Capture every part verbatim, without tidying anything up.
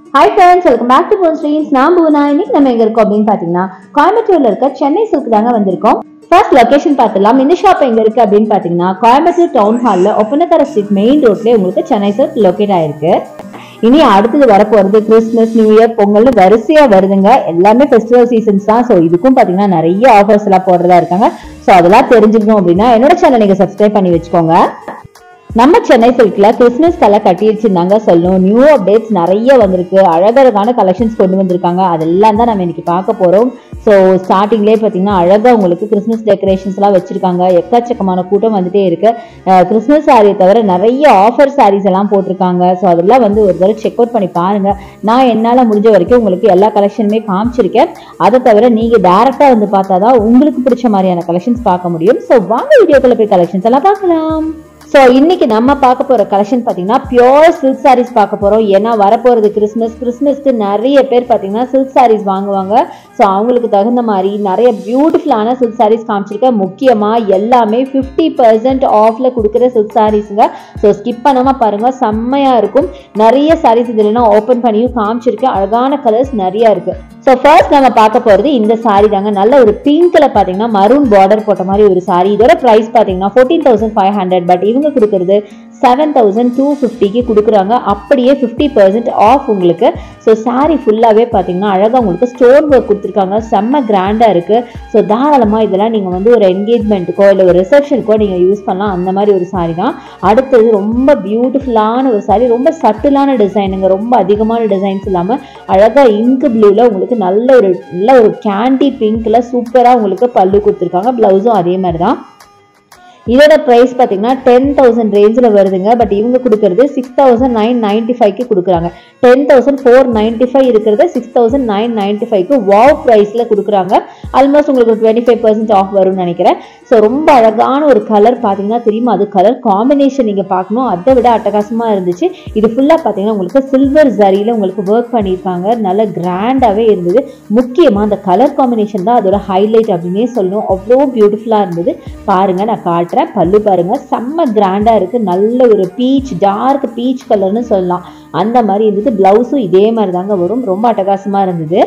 Hi friends, welcome back to Phone Streams. நான் பூனா. இன்னைக்கு நம்ம எங்க இருக்கோம் அப்படின்னு பாத்தீங்கன்னா கோயம்புத்தூர்ல இருக்க சென்னை சில்க் தாங்க வந்திருக்கோம். ஃபர்ஸ்ட் லொகேஷன் பார்த்துலாம். இந்த ஷாப் எங்க இருக்கு அப்படின்னு பாத்தீங்கன்னா கோயம்புத்தூர் டவுன் ஹால்ல ஒப்பனக்கார ஸ்ட்ரீட் மெயின் ரோட்லயே உங்களுக்கு சென்னை சில்க் லொகேட் ஆயிருக்கு. இனி அடுத்தது வரப்போறது கிறிஸ்துமஸ், நியூ இயர், பொங்கல் வரிசையா வருதுங்க. எல்லாமே ஃபெஸ்டிவல் சீசன்ஸ் தான். ஸோ இதுக்கும் பாத்தீங்கன்னா நிறைய ஆஃபர்ஸ் எல்லாம் போடுறதா இருக்காங்க. ஸோ அதெல்லாம் தெரிஞ்சுக்கணும் அப்படின்னா என்னோட சேனல் நீங்க சப்ஸ்கிரைப் பண்ணி வச்சுக்கோங்க. நம்ம சென்னை சில்க்ல கிறிஸ்மஸ் கலை கட்டிடுச்சுருந்தாங்க சொல்லணும். நியூ அப்டேட்ஸ் நிறைய வந்திருக்கு. அழகழகான கலெக்ஷன்ஸ் கொண்டு வந்திருக்காங்க. அதெல்லாம் தான் நம்ம இன்னைக்கு பார்க்க போறோம். ஸோ ஸ்டார்டிங்லேயே பார்த்தீங்கன்னா அழகா உங்களுக்கு கிறிஸ்மஸ் டெக்கரேஷன்ஸ் எல்லாம் வச்சிருக்காங்க. எக்கச்சக்கமான கூட்டம் வந்துட்டே இருக்கு. கிறிஸ்மஸ் சாரியை தவிர நிறைய ஆஃபர் சாரீஸ் எல்லாம் போட்டிருக்காங்க. ஸோ அதெல்லாம் வந்து ஒரு தடவை செக் அவுட் பண்ணி பாருங்க. நான் என்னால் முடிஞ்ச வரைக்கும் உங்களுக்கு எல்லா கலெக்ஷனுமே காமிச்சிருக்கேன். அதை தவிர நீங்க டைரக்டா வந்து பார்த்தாதான் உங்களுக்கு பிடிச்ச மாதிரியான கலெக்ஷன்ஸ் பார்க்க முடியும். ஸோ வாங்க வீடியோக்குள்ள போய் கலெக்ஷன்ஸ் எல்லாம் பார்க்கலாம். ஸோ இன்னைக்கு நம்ம பார்க்க போற கலெக்ஷன் பார்த்தீங்கன்னா பியோர் சில்க் சாரீஸ் பார்க்க போறோம். ஏன்னா வரப்போறது கிறிஸ்மஸ். கிறிஸ்மஸ்க்கு நிறைய பேர் பார்த்தீங்கன்னா சில்க் சாரீஸ் வாங்குவாங்க. ஸோ அவங்களுக்கு தகுந்த மாதிரி நிறைய பியூட்டிஃபுல்லான சில்க் சாரீஸ் காமிச்சிருக்கேன். முக்கியமா எல்லாமே ஃபிஃப்டி பர்சன்ட் ஆஃப்ல கொடுக்குற சில்க் சாரீஸுங்க. ஸோ ஸ்கிப் பண்ணாம பாருங்க, செம்மையா இருக்கும். நிறைய சாரீஸ் இதுல நான் ஓப்பன் பண்ணியும் காமிச்சிருக்கேன். அழகான கலர்ஸ் நிறைய இருக்கு. ஸோ ஃபர்ஸ்ட் நம்ம பார்க்க போறது இந்த சாரீ தாங்க. நல்ல ஒரு பிங்க்ல பாத்தீங்கன்னா மரூன் பார்டர் போட்ட மாதிரி ஒரு சாரீ. இதோட பிரைஸ் பாத்தீங்கன்னா fourteen thousand five hundred but இவங்க கொடுக்கறது செவன் தௌசண்ட் டூ ஃபிஃப்டிக்கு கொடுக்குறாங்க. அப்படியே ஃபிஃப்டி பர்சன்ட் ஆஃப் உங்களுக்கு. ஸோ சாரீ ஃபுல்லாவே பாத்தீங்கன்னா அழகா உங்களுக்கு ஸ்டோன் ஒர்க் கொடுத்துருக்காங்க. செம்ம கிராண்டா இருக்கு. ஸோ தாராளமா இதெல்லாம் நீங்க வந்து ஒரு என்கேஜ்மெண்ட்டுக்கோ இல்லை ஒரு ரிசப்ஷனுக்கோ நீங்க யூஸ் பண்ணலாம். அந்த மாதிரி ஒரு சாரீ தான். அடுத்தது ரொம்ப பியூட்டிஃபுல்லான ஒரு சாரீ. ரொம்ப சட்டிலான டிசைனுங்க. ரொம்ப அதிகமான டிசைன்ஸ் இல்லாம அழகா இங்க் ப்ளூல உங்களுக்கு நல்ல ஒரு நல்ல ஒரு கேண்டி பிங்க்ல சூப்பரா உங்களுக்கு பல்லு கொடுத்துருக்காங்க. பிளவுஸும் அதே மாதிரி தான். இதோட பிரைஸ் பாத்தீங்கன்னா டென் தௌசண்ட் ரேஞ்சில் வருதுங்க. பட் இவங்க கொடுக்கறது சிக்ஸ் தௌசண்ட் நைன் நைன்டி ஃபைவ்க்கு கொடுக்குறாங்க. Ten thousand four ninety five இருக்கிறத சிக்ஸ் தௌசண்ட் நைன் நைன்டி ஃபைவ்க்கு வாவ் ப்ரைஸ்ல கொடுக்குறாங்க. ஆல்மோஸ்ட் உங்களுக்கு டுவெண்ட்டி ஃபைவ் பர்சன்ட் ஆஃப் வரும்னு நினைக்கிறேன். ஸோ ரொம்ப அழகான ஒரு கலர் பார்த்தீங்கன்னா தெரியுமா, அது கலர் காம்பினேஷன் நீங்க பார்க்கணும். அதை விட அட்டகாசமா இருந்துச்சு. இது ஃபுல்லா பார்த்தீங்கன்னா உங்களுக்கு சில்வர் ஜரியில உங்களுக்கு ஒர்க் பண்ணியிருக்காங்க. நல்ல கிராண்டாவே இருந்தது. முக்கியமா அந்த கலர் காம்பினேஷன் தான் அதோட ஹைலைட் அப்படின்னே சொல்லணும். அவ்வளோ பியூட்டிஃபுல்லா இருந்தது. பாருங்க, நான் காட்டுறேன். பல்லு பாருங்க, செம்ம கிராண்டா இருக்கு. நல்ல ஒரு பீச், டார்க் பீச் கலர்னு சொல்லலாம். அந்த மாதிரி இருந்தது. பிளவுஸும் இதே மாதிரி தாங்க வரும். ரொம்ப அட்டகாசமா இருந்தது.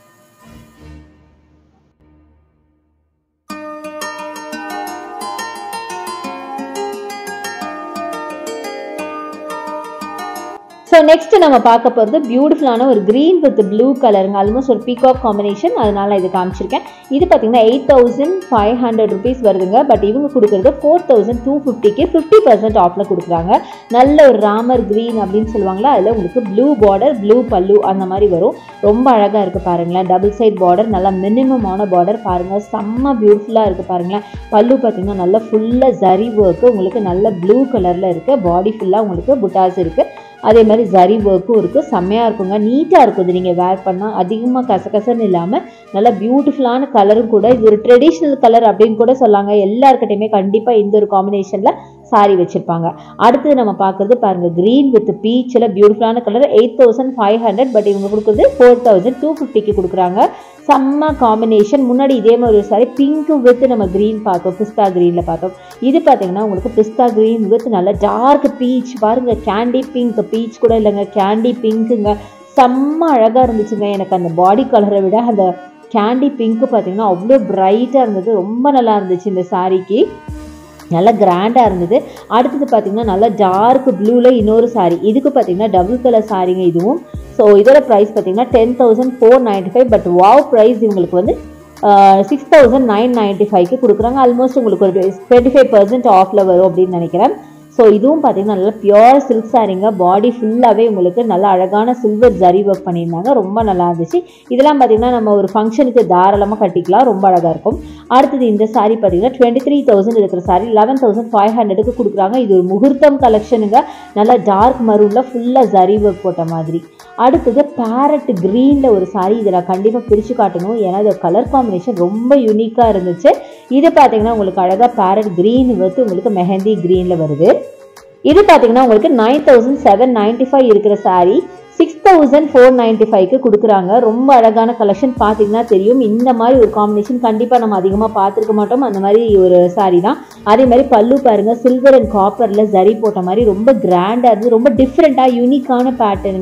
ஸோ நெக்ஸ்ட் நம்ம பார்க்க போகிறது பியூட்டிஃபுல்லான ஒரு கிரீன் வித் ப்ளூ கலருங்க. ஆல்மோஸ்ட் ஒரு பீகாக் காம்பினேஷன். அதனால இது காமிச்சிருக்கேன். இது பார்த்தீங்கன்னா eight thousand five hundred rupees வருதுங்க. பட் இவங்க கொடுக்குறது ஃபோர் தௌசண்ட் டூ ஃபிஃப்டிக்கு ஃபிஃப்டி பர்சன்ட் ஆஃப்ல கொடுக்குறாங்க. நல்ல ஒரு ராமர் கிரீன் அப்படின்னு சொல்லுவாங்களா, அதில் உங்களுக்கு ப்ளூ பார்டர், ப்ளூ பல்லு அந்த மாதிரி வரும். ரொம்ப அழகாக இருக்குது பாருங்களேன். டபுள் சைட் பார்டர், நல்லா மினிமமான பார்டர் பாருங்கள். செம்ம பியூட்டிஃபுல்லாக இருக்குது பாருங்களேன். பல்லு பார்த்தீங்கன்னா நல்லா ஃபுல்லாக ஜரி ஒர்க்கு உங்களுக்கு நல்ல ப்ளூ கலரில் இருக்குது. பாடி ஃபுல்லாக உங்களுக்கு புட்டாஸ் இருக்குது. அதே மாதிரி ஜரி ஒர்க்கும் இருக்குது. செம்மையாக இருக்குங்க. நீட்டாக இருக்கும். இது நீங்கள் வேர் பண்ணால் அதிகமாக கசகசன்னு இல்லாமல் நல்ல பியூட்டிஃபுல்லான கலரும் கூட. இது ஒரு ட்ரெடிஷ்னல் கலர் அப்படின்னு கூட சொல்லாங்க. எல்லாருக்கிட்டையுமே கண்டிப்பாக இந்த ஒரு காம்பினேஷனில் சாரி வச்சிருப்பாங்க. அடுத்தது நம்ம பார்க்குறது பாருங்க, கிரீன் வித் பீச்சில் பியூட்டிஃபுல்லான colour. Eight thousand five hundred but இவங்க கொடுக்குறது ஃபோர் தௌசண்ட் டூ ஃபிஃப்டிக்கு கொடுக்குறாங்க. செம்ம காம்பினேஷன். முன்னாடி இதே மாதிரி ஒரு சாரி பிங்க் வித் நம்ம கிரீன் பார்த்தோம், பிஸ்தா கிரீனில் பார்த்தோம். இது பார்த்தீங்கன்னா உங்களுக்கு பிஸ்தா கிரீன் வித் நல்ல டார்க் பீச் பாருங்க. கேண்டி பிங்க், பீச் கூட இல்லைங்க, கேண்டி பிங்க்குங்க. செம்ம அழகாக இருந்துச்சுங்க. எனக்கு அந்த பாடி கலரை விட அந்த கேண்டி பிங்க் பார்த்தீங்கன்னா அவ்வளோ பிரைட்டாக இருந்தது. ரொம்ப நல்லா இருந்துச்சு இந்த சாரிக்கு. நல்லா கிராண்டாக இருந்தது. அடுத்தது பார்த்தீங்கன்னா நல்லா டார்க் ப்ளூவில் இன்னொரு சாரீ. இதுக்கு பார்த்தீங்கன்னா டபுள் கலர் சாரீங்க இதுவும். ஸோ இதோட ப்ரைஸ் பார்த்தீங்கன்னா ten thousand four ninety five but wow price இவங்களுக்கு வந்து சிக்ஸ் தௌசண்ட் நைன் நைன்டி ஃபைவ்க்கு கொடுக்குறாங்க. ஆல்மோஸ்ட் உங்களுக்கு ஒரு டுவெண்ட்டி ஃபைவ் பர்சன்ட் ஆஃப்ல வரும் அப்படின்னு நினைக்கிறேன். ஸோ இதுவும் பார்த்தீங்கன்னா நல்லா பியோர் சில்க் சாரீங்க. பாடி ஃபுல்லாகவே உங்களுக்கு நல்ல அழகான சில்வர் ஜரி ஒர்க் பண்ணியிருந்தாங்க. ரொம்ப நல்லா இருந்துச்சு. இதெல்லாம் பார்த்தீங்கன்னா நம்ம ஒரு ஃபங்க்ஷனுக்கு தாராளமாக கட்டிக்கலாம். ரொம்ப அழகாக இருக்கும். அடுத்தது இந்த சாரீ பார்த்தீங்கன்னா டுவெண்ட்டி த்ரீ தௌசண்ட் இருக்கிற சாரீ லெவன் தௌசண்ட் ஃபைவ் ஹண்ட்ரடுக்கு கொடுக்குறாங்க. இது ஒரு முகூர்த்தம் கலெக்ஷனுங்க. நல்லா டார்க் மரூனில் ஃபுல்லாக ஜரி ஒர்க் போட்ட மாதிரி. அடுத்தது பேரட் கிரீனில் ஒரு சாரீ. இதை நான் கண்டிப்பாக பிரித்து காட்டணும். ஏன்னா இது கலர் காம்பினேஷன் ரொம்ப யூனிக்காக இருந்துச்சு. இது பார்த்தீங்கன்னா உங்களுக்கு அழகாக பேரட் கிரீன் வந்து உங்களுக்கு மெஹந்தி கிரீனில் வருது. இது பார்த்தீங்கன்னா உங்களுக்கு nine thousand seven ninety five இருக்கிற sari six thousand four ninety ஃபைவ்க்கு கொடுக்குறாங்க. ரொம்ப அழகான கலெக்ஷன். பார்த்தீங்கன்னா தெரியும். இந்த மாதிரி ஒரு காம்பினேஷன் கண்டிப்பாக நம்ம அதிகமாக பார்த்துருக்க மாட்டோம். அந்த மாதிரி ஒரு சாரீ தான். அதே மாதிரி பல்லு பாருங்க, சில்வர் அண்ட் காப்பரில் ஜரி போட்ட மாதிரி ரொம்ப கிராண்டாக இருந்து ரொம்ப டிஃப்ரெண்ட்டாக யூனிக்கான பேட்டர்னுங்க.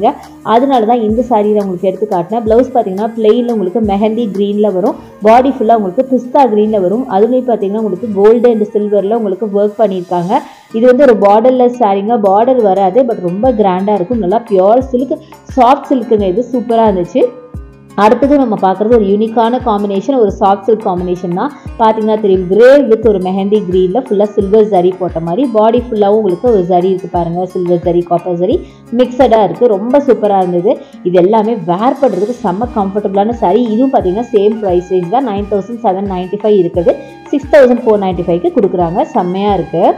அதனால தான் இந்த சாரீ தான் உங்களுக்கு எடுத்து காட்டினேன். ப்ளவுஸ் பார்த்தீங்கன்னா பிளெயினில் உங்களுக்கு மெஹந்தி க்ரீனில் வரும், பாடி ஃபுல்லாக உங்களுக்கு பிஸ்தா க்ரீனில் வரும். அதுலேயும் பார்த்தீங்கன்னா உங்களுக்கு கோல்டு அண்ட் சில்வரில் உங்களுக்கு ஒர்க் பண்ணியிருக்காங்க. இது வந்து ஒரு பார்டர்லெஸ் சாரீங்க, பார்டர் வராது, பட் ரொம்ப கிராண்டாக இருக்கும். நல்லா பியோர் சில்க், சாஃப்ட் சில்க்குங்க, இது சூப்பராக இருந்துச்சு. அடுத்தது நம்ம பார்க்குறது ஒரு யூனிக்கான காம்பினேஷன், ஒரு சாஃப்ட் சில்க் காம்பினேஷன் தான். பார்த்தீங்கன்னா தெரியும், கிரே வித் ஒரு மெஹந்தி க்ரீனில் ஃபுல்லாக சில்வர் ஜரி போட்ட மாதிரி, பாடி ஃபுல்லாகவும் உங்களுக்கு ஒரு ஜரி இருக்குது பாருங்கள், சில்வர் ஜரி காப்பர் ஜரி மிக்சடாக இருக்குது. ரொம்ப சூப்பராக இருந்தது. இது எல்லாமே வேர் பண்ணுறதுக்கு செம்ம கம்ஃபர்டபுளான சாரீ. இதுவும் பார்த்தீங்கன்னா சேம் ப்ரைஸ் ரேஞ்ச் தான், nine thousand seven ninety five இருக்குது, சிக்ஸ் தௌசண்ட் ஃபோர் நைன்ட்டி ஃபைவ்க்கு கொடுக்குறாங்க. செம்மையாக இருக்குது.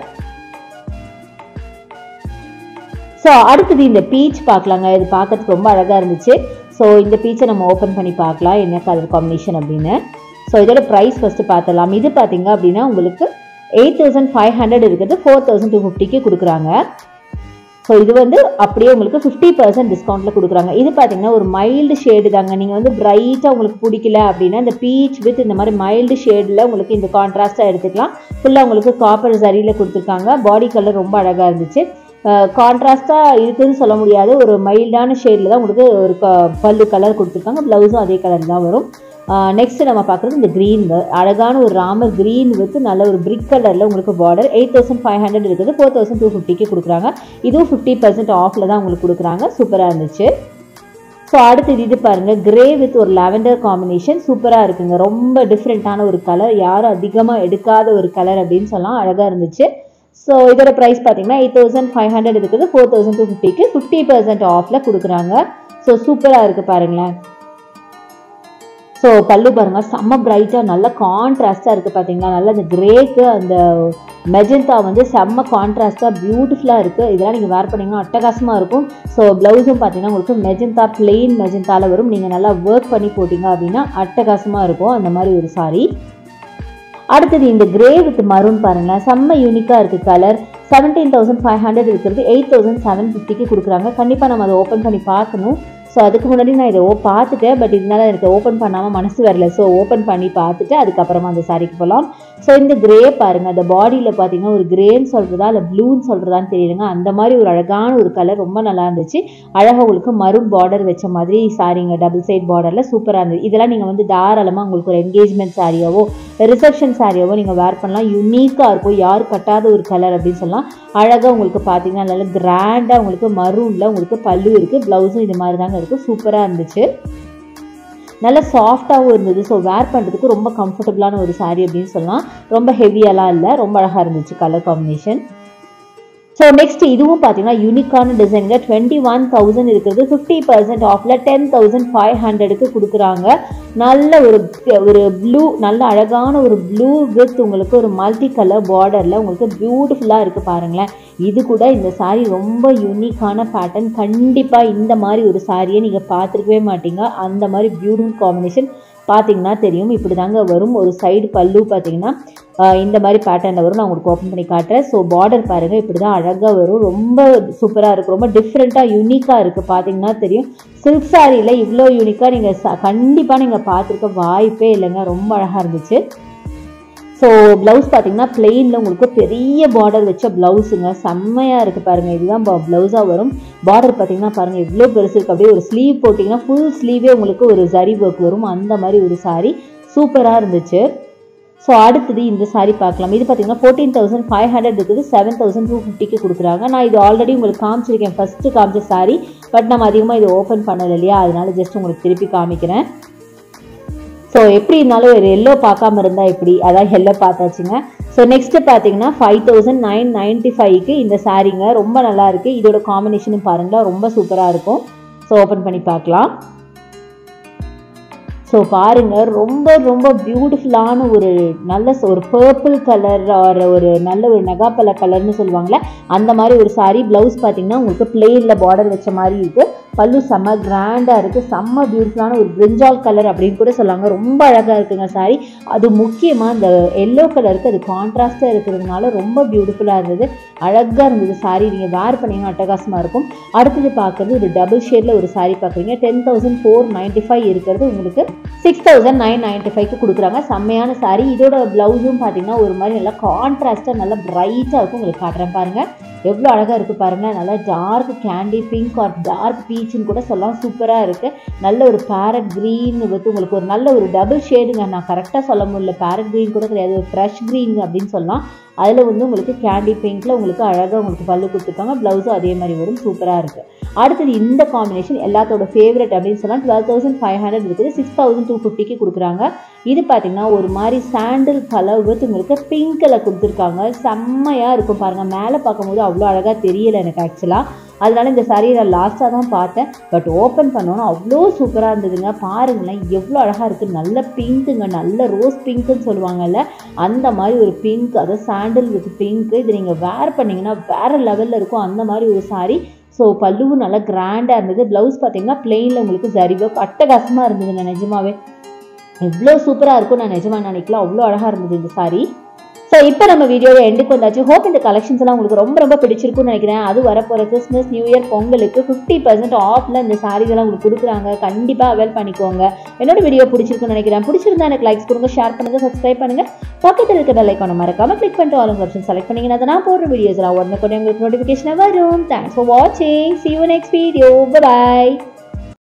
ஸோ அடுத்தது இந்த பீச் பார்க்கலாங்க. இது பார்க்கறதுக்கு ரொம்ப அழகாக இருந்துச்சு. ஸோ இந்த பீச்சை நம்ம ஓப்பன் பண்ணி பார்க்கலாம் என்ன கலர் காம்பினேஷன் அப்படின்னு. ஸோ இதோட ப்ரைஸ் ஃபஸ்ட்டு பார்த்துடலாம். இது பார்த்தீங்க அப்படின்னா உங்களுக்கு எயிட் தௌசண்ட் ஃபைவ் ஹண்ட்ரட் இருக்குது, ஃபோர் தௌசண்ட் டூ ஃபிஃப்டிக்கு கொடுக்குறாங்க. ஸோ இது வந்து அப்படியே உங்களுக்கு ஃபிஃப்டி பர்சன்ட் டிஸ்கவுண்ட்டில் கொடுக்குறாங்க. இது பார்த்தீங்கன்னா ஒரு மைல்டு ஷேடு தாங்க. நீங்கள் வந்து பிரைட்டாக உங்களுக்கு பிடிக்கல அப்படின்னா இந்த பீச் வித் இந்த மாதிரி மைல்டு ஷேடில் உங்களுக்கு இந்த கான்ட்ராஸ்ட்டாக எடுத்துக்கலாம். ஃபுல்லாக உங்களுக்கு காப்பர் சரியில் கொடுத்துருக்காங்க. பாடி கலர் ரொம்ப அழகாக இருந்துச்சு. கான்ட்ராஸ்டாக இருக்குதுன்னு சொல்ல முடியாது, ஒரு மைல்டான ஷேடில் தான் உங்களுக்கு ஒரு க பல்லு கலர் கொடுத்துருக்காங்க. ப்ளவுஸும் அதே கலர் தான் வரும். நெக்ஸ்ட் நம்ம பார்க்குறது இந்த க்ரீன், அழகான ஒரு ராமர் க்ரீன் வித் நல்ல ஒரு பிரிக் கலரில் உங்களுக்கு border. Eight thousand five hundred இருக்குது, ஃபோர் தௌசண்ட் டூ ஃபிஃப்டிக்கு கொடுக்குறாங்க. இதுவும் ஃபிஃப்டி பர்சன்ட் ஆஃபில் தான் உங்களுக்கு கொடுக்குறாங்க. சூப்பராக இருந்துச்சு. ஸோ அடுத்து இது பாருங்கள், கிரே வித் ஒரு லாவெண்டர் காம்பினேஷன் சூப்பராக இருக்குங்க. ரொம்ப டிஃப்ரெண்ட்டான ஒரு கலர், யாரும் அதிகமாக எடுக்காத ஒரு கலர் அப்படின்னு சொல்லலாம். அழகாக இருந்துச்சு. ஸோ இதோட ப்ரைஸ் பார்த்தீங்கன்னா எயிட் தௌசண்ட் ஃபைவ் ஹண்ட்ரட் இருக்குது, ஃபோர் தௌசண்ட் டூ ஃபிஃப்டிக்கு ஃபிஃப்டி பர்சன்ட் ஆஃபில் கொடுக்குறாங்க. ஸோ சூப்பராக இருக்குது பாருங்களேன். ஸோ பல்லு பாருங்கள், செம்ம பிரைட்டாக நல்ல கான்ட்ராஸ்டாக இருக்குது பார்த்தீங்களா. நல்லா அந்த கிரேக்கு அந்த மெஜந்தா வந்து செம்ம கான்ட்ராஸ்டாக பியூட்டிஃபுல்லாக இருக்குது. இதெல்லாம் நீங்கள் வேர் பண்ணிங்கன்னா அட்டகாசமாக இருக்கும். ஸோ ப்ளவுஸும் பார்த்தீங்கன்னா உங்களுக்கு மெஜந்தா பிளெயின் மெஜந்தாவில் வரும். நீங்கள் நல்லா ஒர்க் பண்ணி போட்டிங்க அப்படின்னா அட்டகாசமாக இருக்கும் அந்த மாதிரி ஒரு சாரீ. அடுத்தது இந்த கிரே வித் மரூன் பாருங்களேன், செம்ம யூனிக்காக இருக்குது colour. Seventeen thousand five hundred இருக்கிறது எயிட் தௌசண்ட் செவன் ஃபிஃப்டிக்கு கொடுக்குறாங்க. கண்டிப்பாக நம்ம அதை ஓப்பன் பண்ணி பார்க்கணும். ஸோ அதுக்கு முன்னாடி நான் இதை ஓ பார்த்துட்டேன், பட் இதனால எனக்கு ஓப்பன் பண்ணாமல் மனசு வரல. ஸோ ஓப்பன் பண்ணி பார்த்துட்டு அதுக்கப்புறமா அந்த சாரிக்கு போகலாம். ஸோ இந்த கிரே பாருங்கள், அந்த பாடியில் பார்த்தீங்கன்னா ஒரு கிரேன்னு சொல்கிறதா இல்லை ப்ளூன்னு சொல்கிறதான்னு தெரியலங்க, அந்த மாதிரி ஒரு அழகான ஒரு கலர், ரொம்ப நல்லா இருந்துச்சு. அழகாக உங்களுக்கு மரூன் பார்டர் வச்ச மாதிரி சாரிங்க, டபுள் சைட் பார்டரில் சூப்பராக இருந்தது. இதெல்லாம் நீங்கள் வந்து தாராளமாக உங்களுக்கு ஒரு என்கேஜ்மெண்ட் சாரியாவோ ரிசப்ஷன் சாரியாவோ நீங்கள் வேர் பண்ணலாம். யூனிக்காக இருக்கும், யார் கட்டாத ஒரு கலர் அப்படின்னு சொல்லலாம். அழகாக உங்களுக்கு பார்த்தீங்கன்னா நல்லா கிராண்டாக உங்களுக்கு மரூனில் உங்களுக்கு பல்லு இருக்குது, ப்ளவுஸும் இது மாதிரி தாங்க இருக்குது. சூப்பராக இருந்துச்சு, நல்லா சாஃப்டாகவும் இருந்தது. ஸோ வேர் பண்ணுறதுக்கு ரொம்ப கம்ஃபர்டபுளான ஒரு சாரீ அப்படின்னு சொல்லலாம். ரொம்ப ஹெவியெல்லாம் இல்லை, ரொம்ப அழகாக இருந்துச்சு கலர் காம்பினேஷன். ஸோ நெக்ஸ்ட் இதுவும் பார்த்தீங்கன்னா யூனிக்கான டிசைனில் டுவெண்ட்டி ஒன் தௌசண்ட் இருக்கிறது, ஃபிஃப்டி பர்சன்ட் ஆஃபில் டென் தௌசண்ட் ஃபைவ் ஹண்ட்ரடுக்கு கொடுக்குறாங்க. நல்ல ஒரு ஒரு ப்ளூ, நல்ல அழகான ஒரு ப்ளூ வித் உங்களுக்கு ஒரு மல்டி கலர் பார்டரில் உங்களுக்கு பியூட்டிஃபுல்லாக இருக்குது பாருங்களேன். இது கூட இந்த சாரீ ரொம்ப யூனிக்கான பேட்டர்ன். கண்டிப்பாக இந்த மாதிரி ஒரு சாரியை நீங்கள் பார்த்துருக்கவே மாட்டீங்க. அந்த மாதிரி பியூட்டிஃபுல் காம்பினேஷன் பார்த்தீங்கன்னா தெரியும். இப்படி தாங்க வரும். ஒரு சைடு பல்லு பார்த்தீங்கன்னா இந்த மாதிரி பேட்டர்னில் வரும். நான் உங்களுக்கு ஓப்பன் பண்ணி காட்டுறேன். ஸோ பார்டர் பாருங்கள், இப்படி தான் அழகாக வரும். ரொம்ப சூப்பராக இருக்குது, ரொம்ப டிஃப்ரெண்ட்டாக யூனிக்காக இருக்குது. பார்த்தீங்கன்னா தெரியும், சில்க் சாரியில் இவ்வளோ யூனிக்காக நீங்கள் கண்டிப்பாக நீங்கள் பார்த்துருக்க வாய்ப்பே இல்லைங்க. ரொம்ப அழகாக இருந்துச்சு. ஸோ ப்ளவுஸ் பார்த்தீங்கன்னா பிளெயினில் உங்களுக்கு பெரிய பார்டர் வச்ச ப்ளவுஸுங்க, செம்மையாக இருக்குது பாருங்கள். இதுதான் ப்ளவுஸாக வரும். பார்டர் பார்த்தீங்கன்னா பாருங்கள் எவ்வளோ பெருசு இருக்குது. அப்படியே ஒரு ஸ்லீவ் போட்டிங்கன்னா ஃபுல் ஸ்லீவே உங்களுக்கு ஒரு ஜரி ஒர்க் வரும். அந்த மாதிரி ஒரு சாரீ சூப்பராக இருந்துச்சு. ஸோ அடுத்தது இந்த சாரீ பார்க்கலாம். இது பார்த்தீங்கன்னா ஃபோர்டீன் தௌசண்ட் ஃபைவ் ஹண்ட்ரட் இருக்குது, செவன் தௌசண்ட் டூ ஃபிஃப்டிக்கு கொடுக்குறாங்க. நான் இது ஆல்ரெடி உங்களுக்கு காமிச்சிருக்கேன், ஃபஸ்ட்டு காமிச்ச சாரீ. பட் நம்ம அதிகமாக இது ஓப்பன் பண்ணலை இல்லையா, அதனால ஜஸ்ட் உங்களுக்கு திருப்பி காமிக்கிறேன். ஸோ எப்படி இருந்தாலும் ஒரு எல்லோ பார்க்காம இருந்தால் எப்படி, அதான் எல்லோ பார்த்தாச்சுங்க. ஸோ நெக்ஸ்ட்டு பார்த்தீங்கன்னா ஃபைவ் தௌசண்ட் நைன் நைன்ட்டி ஃபைவ்க்கு இந்த சாரீங்க ரொம்ப நல்லா இருக்குது. இதோட காம்பினேஷனும் பாருங்களா, ரொம்ப சூப்பராக இருக்கும். ஸோ ஓப்பன் பண்ணி பார்க்கலாம். ஸோ பாருங்கள், ரொம்ப ரொம்ப பியூட்டிஃபுல்லான ஒரு நல்ல ஒரு பர்பிள் கலர் ஒரு ஒரு நல்ல ஒரு நகாப்பழ கலர்னு சொல்லுவாங்களே அந்த மாதிரி ஒரு சாரீ. ப்ளவுஸ் பார்த்தீங்கன்னா உங்களுக்கு பிளெயினில் பார்டர் வச்ச மாதிரி இருக்குது. பல்லு செம்ம கிராண்டாக இருக்குது, செம்ம பியூட்டிஃபுல்லான ஒரு பிரிஞ்சால் கலர் அப்படின்னு கூட சொல்லாங்க. ரொம்ப அழகாக இருக்குங்க சாரீ. அது முக்கியமாக இந்த எல்லோ கலருக்கு அது கான்ட்ராஸ்டாக இருக்கிறதுனால ரொம்ப பியூட்டிஃபுல்லாக இருந்தது. அழகாக இருந்தது சாரீ. நீங்கள் வேர் பண்ணிங்கன்னா அட்டகாசமாக இருக்கும். அடுத்தது பார்க்குறது ஒரு டபுள் ஷேடில் ஒரு சாரீ பார்க்குறீங்க. Ten thousand four ninety five இருக்கிறது உங்களுக்கு சிக்ஸ் தௌசண்ட் நைன் நைன்ட்டி ஃபைவ்க்கு கொடுக்குறாங்க. செம்மையான சாரீ. இதோட ப்ளவுஸும் பார்த்தீங்கன்னா ஒரு மாதிரி நல்லா கான்ட்ராஸ்ட்டாக நல்லா பிரைட்டாக இருக்கும். உங்களுக்கு காட்டுறேன் பாருங்கள், எவ்வளோ அழகாக இருக்குது பாருங்கள். நல்லா dark candy pink or dark பீச்சுன்னு கூட சொல்லலாம். சூப்பராக இருக்குது. நல்ல ஒரு பேரட் க்ரீன் வித் உங்களுக்கு ஒரு நல்ல ஒரு டபுள் ஷேடுங்க. நான் கரெக்டாக சொல்ல முடியல, பேரட் க்ரீன் கூட கிடையாது, ஒரு ஃப்ரெஷ் க்ரீன் அப்படின்னு சொல்லலாம். அதில் வந்து உங்களுக்கு கேண்டி பிங்க்கில் உங்களுக்கு அழகாக உங்களுக்கு பல்லு கொடுத்துருக்காங்க. ப்ளவுஸும் அதே மாதிரி வரும். சூப்பராக இருக்குது. அடுத்தது இந்த காம்பினேஷன் எல்லாத்தோட ஃபேவரட் அப்படின்னு சொல்லலாம். டுவெல் தௌசண்ட் ஃபைவ் ஹண்ட்ரட் இருக்குது, சிக்ஸ் தௌசண்ட் டூ ஃபிஃப்டிக்கு கொடுக்குறாங்க. இது பார்த்தீங்கன்னா ஒரு மாதிரி சாண்டில் கலர் வித் உங்களுக்கு பிங்க் கலர் கொடுத்துருக்காங்க. செம்மையாக இருக்கும் பாருங்கள். மேலே பார்க்கும்போது அவ்வளோ அழகாக தெரியலை எனக்கு ஆக்சுவலாக, அதனால இந்த சாரியை நான் லாஸ்ட்டாக தான் பார்த்தேன். பட் ஓப்பன் பண்ணோன்னா அவ்வளோ சூப்பராக இருந்ததுங்க. பாருங்களேன் எவ்வளோ அழகாக இருக்குது. நல்ல பிங்க்குங்க, நல்ல ரோஸ் பிங்க்குன்னு சொல்லுவாங்கல்ல, அந்த மாதிரி ஒரு பிங்க், அதாவது சாண்டில் வித் பிங்க். இது நீங்கள் வேர் பண்ணிங்கன்னா வேறு லெவலில் இருக்கும். அந்த மாதிரி ஒரு சாரீ. ஸோ பல்லுவும் நல்லா கிராண்டாக இருந்தது. ப்ளவுஸ் பார்த்தீங்கன்னா பிளெயினில் உங்களுக்கு ஜரி ஒர்க் அட்டகாசமாக இருந்ததுங்க. நிஜமாவே எவ்வளோ சூப்பராக இருக்கும் நான் நிஜமாக நினைக்கலாம். அவ்வளோ அழகாக இருந்தது இந்த சாரீ. ஸோ இப்போ நம்ம வீடியோவை எண்டுக்கு வந்தாச்சு. ஹோப் இந்த கலெக்ஷன்ஸ் எல்லாம் உங்களுக்கு ரொம்ப ரொம்ப பிடிச்சிருக்குன்னு நினைக்கிறேன். அது வரப்போகிற கிறிஸ்மஸ் நியூ இயர் பொங்கலுக்கு ஃபிஃப்டி பர்சன்ட் ஆஃபில் இந்த சாரீஸ் எல்லாம் உங்களுக்கு கொடுக்குறாங்க. கண்டிப்பாக அவைல் பண்ணிக்கோங்க. என்னோட வீடியோ பிடிச்சிருக்குன்னு நினைக்கிறேன். பிடிச்சிருந்தா எனக்கு லைக்ஸ் கொடுங்க, ஷேர் பண்ணுங்கள், சப்ஸ்கிரைப் பண்ணுங்கள். பக்கத்தில் இருக்கிற பெல் ஐகானை மறக்காம கிளிக் பண்ணிட்டு ஆல் ஆப்ஷன் செலக்ட் பண்ணிங்கன்னா அதை நான் போடுற வீடியோஸ் எல்லாம் உடனே உங்களுக்கு நோட்டிஃபிகேஷன் வரும். தேங்க்ஸ் ஃபார் வாட்சிங். See you next video. Bye bye.